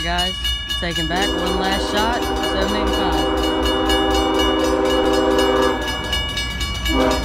Alright guys, taking back one last shot, 785.